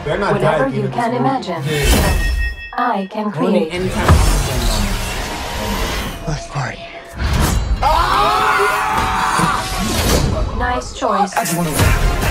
Whatever you can imagine, I can create. Anytime. Let's party. Nice choice. I just want to.